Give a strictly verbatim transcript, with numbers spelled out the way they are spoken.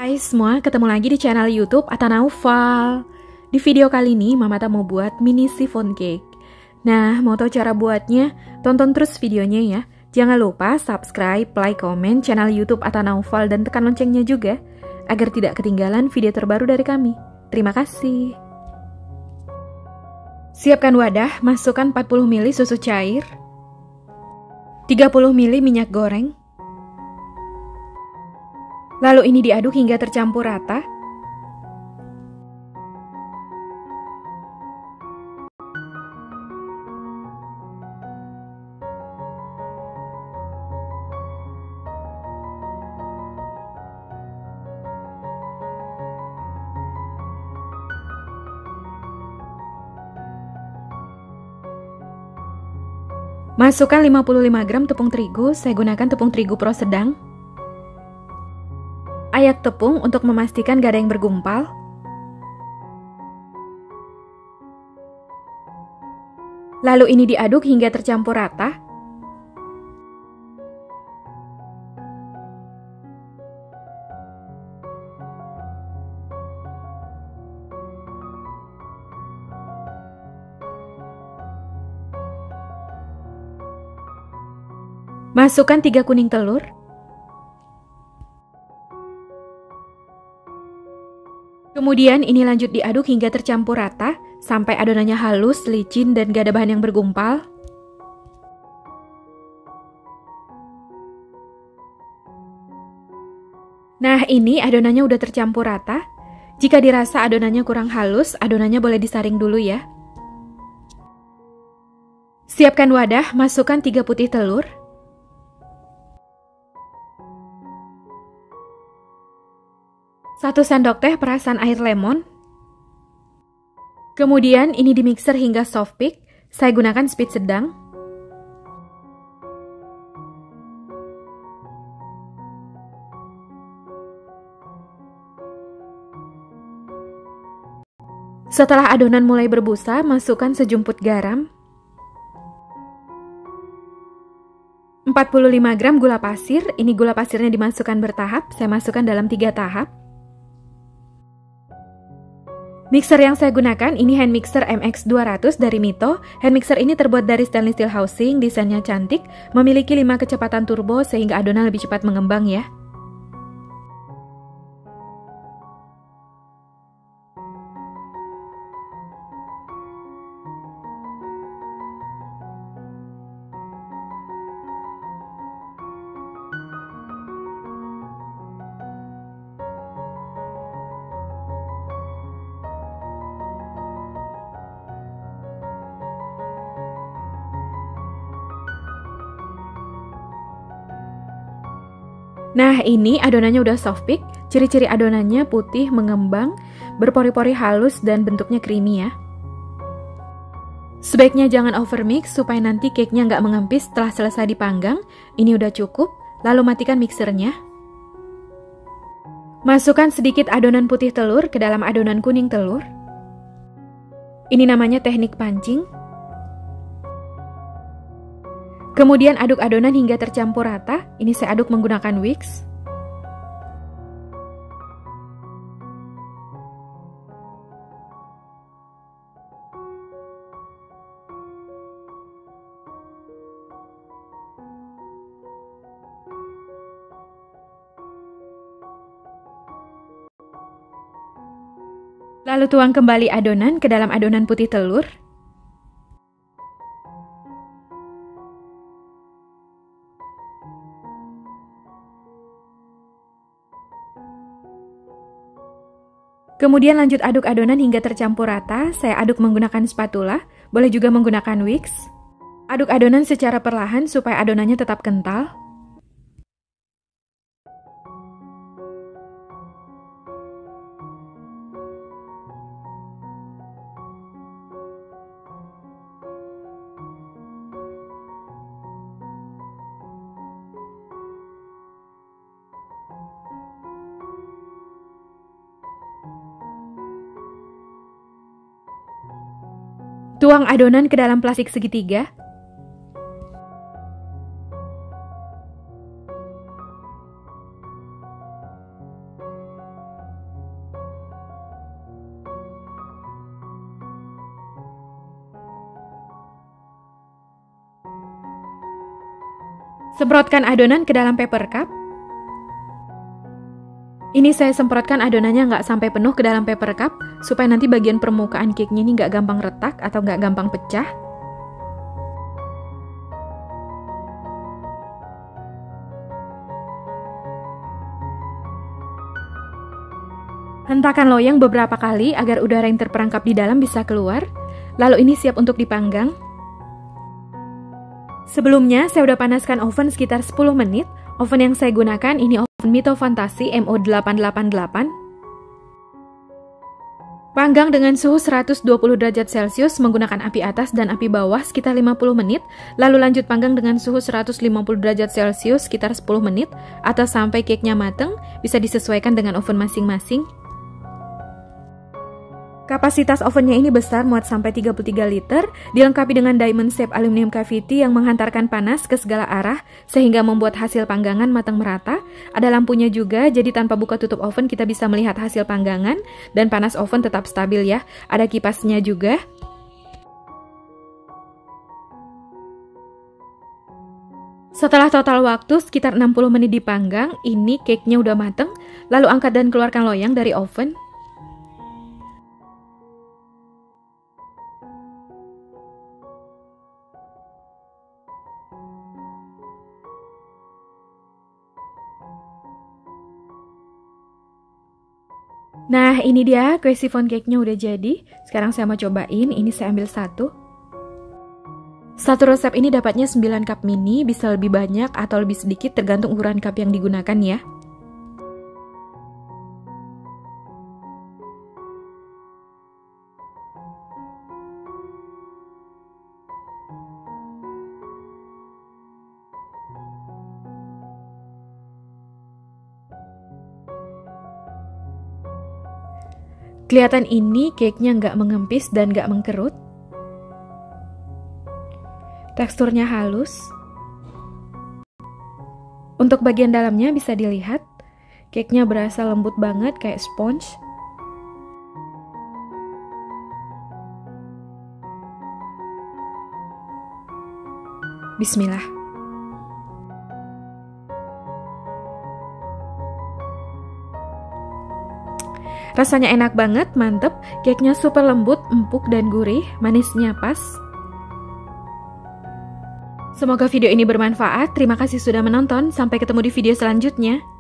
Hai semua, ketemu lagi di channel YouTube Atta Naufal. Di video kali ini, Mama Atta mau buat mini chiffon cake. Nah, mau tahu cara buatnya? Tonton terus videonya ya. Jangan lupa subscribe, like, komen channel YouTube Atta Naufal dan tekan loncengnya juga, agar tidak ketinggalan video terbaru dari kami. Terima kasih. Siapkan wadah, masukkan empat puluh mililiter susu cair, tiga puluh mililiter minyak goreng. Lalu ini diaduk hingga tercampur rata. Masukkan lima puluh lima gram tepung terigu, saya gunakan tepung terigu pro sedang. Ayak tepung untuk memastikan gak ada yang bergumpal. Lalu ini diaduk hingga tercampur rata. Masukkan tiga kuning telur. Kemudian ini lanjut diaduk hingga tercampur rata, sampai adonannya halus, licin, dan gak ada bahan yang bergumpal. Nah, ini adonannya udah tercampur rata. Jika dirasa adonannya kurang halus, adonannya boleh disaring dulu ya. Siapkan wadah, masukkan tiga putih telur. Satu sendok teh perasan air lemon. Kemudian ini dimixer hingga soft peak. Saya gunakan speed sedang. Setelah adonan mulai berbusa, masukkan sejumput garam, empat puluh lima gram gula pasir. Ini gula pasirnya dimasukkan bertahap. Saya masukkan dalam tiga tahap. Mixer yang saya gunakan ini hand mixer M X dua ratus dari Mito. Hand mixer ini terbuat dari stainless steel housing, desainnya cantik, memiliki lima kecepatan turbo sehingga adonan lebih cepat mengembang ya. Nah, ini adonannya udah soft peak. Ciri-ciri adonannya putih, mengembang, berpori-pori halus, dan bentuknya creamy ya. Sebaiknya jangan overmix supaya nanti cake-nya nggak mengempis setelah selesai dipanggang. Ini udah cukup, lalu matikan mixernya. Masukkan sedikit adonan putih telur ke dalam adonan kuning telur. Ini namanya teknik pancing. Kemudian aduk adonan hingga tercampur rata. Ini saya aduk menggunakan whisk. Lalu tuang kembali adonan ke dalam adonan putih telur. Kemudian lanjut aduk adonan hingga tercampur rata. Saya aduk menggunakan spatula, boleh juga menggunakan whisk. Aduk adonan secara perlahan supaya adonannya tetap kental. Tuang adonan ke dalam plastik segitiga. Semprotkan adonan ke dalam paper cup. Ini saya semprotkan adonannya nggak sampai penuh ke dalam paper cup, supaya nanti bagian permukaan cake-nya ini nggak gampang retak atau nggak gampang pecah. Hentakan loyang beberapa kali agar udara yang terperangkap di dalam bisa keluar. Lalu ini siap untuk dipanggang. Sebelumnya saya udah panaskan oven sekitar sepuluh menit. Oven yang saya gunakan ini oven Mito Fantasi M O delapan delapan delapan. Panggang dengan suhu seratus dua puluh derajat Celcius menggunakan api atas dan api bawah sekitar lima puluh menit. Lalu lanjut panggang dengan suhu seratus lima puluh derajat Celcius sekitar sepuluh menit atau sampai cake-nya mateng. Bisa disesuaikan dengan oven masing-masing. Kapasitas ovennya ini besar, muat sampai tiga puluh tiga liter, dilengkapi dengan diamond shape aluminium cavity yang menghantarkan panas ke segala arah sehingga membuat hasil panggangan matang merata. Ada lampunya juga, jadi tanpa buka tutup oven kita bisa melihat hasil panggangan dan panas oven tetap stabil ya. Ada kipasnya juga. Setelah total waktu sekitar enam puluh menit dipanggang, ini cake-nya udah mateng. Lalu angkat dan keluarkan loyang dari oven. Nah, ini dia kue chiffon cake-nya udah jadi. Sekarang saya mau cobain, ini saya ambil satu. Satu resep ini dapatnya sembilan cup mini, bisa lebih banyak atau lebih sedikit tergantung ukuran cup yang digunakan ya. Kelihatan ini cake-nya nggak mengempis dan nggak mengkerut. Teksturnya halus. Untuk bagian dalamnya bisa dilihat, cake-nya berasa lembut banget kayak sponge. Bismillah. Rasanya enak banget, mantep. Cake-nya super lembut, empuk, dan gurih. Manisnya pas. Semoga video ini bermanfaat. Terima kasih sudah menonton. Sampai ketemu di video selanjutnya.